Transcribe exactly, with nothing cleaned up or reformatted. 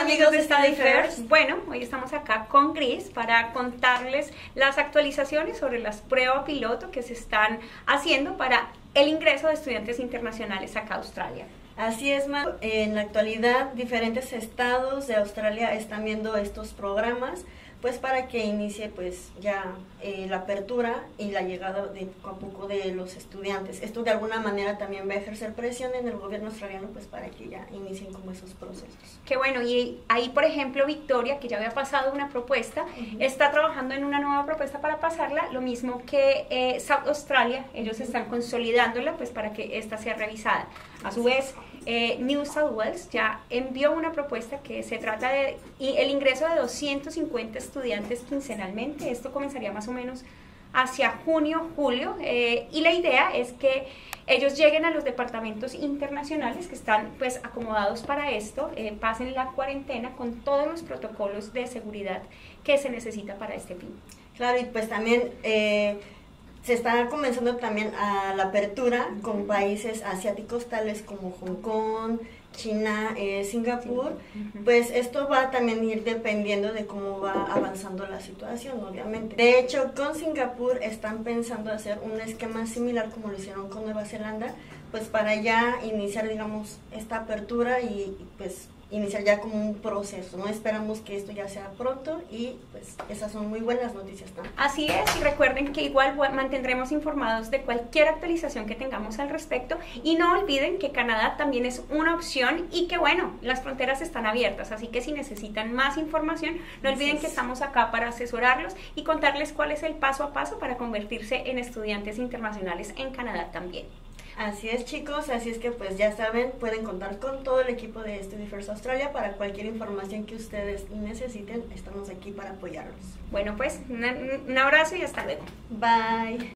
amigos de Study First. Bueno, hoy estamos acá con Gris para contarles las actualizaciones sobre las pruebas piloto que se están haciendo para el ingreso de estudiantes internacionales acá a Australia. Así es, Ma. En la actualidad diferentes estados de Australia están viendo estos programas pues para que inicie pues ya eh, la apertura y la llegada de poco a poco de los estudiantes. Esto de alguna manera también va a ejercer presión en el gobierno australiano pues para que ya inicien como esos procesos. Qué bueno, y ahí por ejemplo Victoria, que ya había pasado una propuesta, uh-huh. está trabajando en una nueva propuesta para pasarla, lo mismo que eh, South Australia, ellos uh-huh. están consolidándola pues para que esta sea revisada. A su vez, eh, New South Wales ya envió una propuesta que se trata de y el ingreso de doscientos cincuenta estudiantes quincenalmente. Esto comenzaría más o menos hacia junio, julio, eh, y la idea es que ellos lleguen a los departamentos internacionales que están pues acomodados para esto, eh, pasen la cuarentena con todos los protocolos de seguridad que se necesita para este fin. Claro, y pues también eh, se está comenzando también a la apertura con países asiáticos tales como Hong Kong, China, eh, Singapur, sí. uh-huh. pues esto va a también ir dependiendo de cómo va avanzando la situación, obviamente. De hecho, con Singapur están pensando hacer un esquema similar como lo hicieron con Nueva Zelanda, pues para ya iniciar, digamos, esta apertura y, y pues iniciar ya como un proceso, ¿no? Esperamos que esto ya sea pronto y pues esas son muy buenas noticias también. Así es, y recuerden que igual mantendremos informados de cualquier actualización que tengamos al respecto y no olviden que Canadá también es una opción y que bueno, las fronteras están abiertas, así que si necesitan más información, no olviden que estamos acá para asesorarlos y contarles cuál es el paso a paso para convertirse en estudiantes internacionales en Canadá también. Así es, chicos, así es que pues ya saben, pueden contar con todo el equipo de Study First Australia para cualquier información que ustedes necesiten, estamos aquí para apoyarlos. Bueno, pues un, un abrazo y hasta luego. Bye.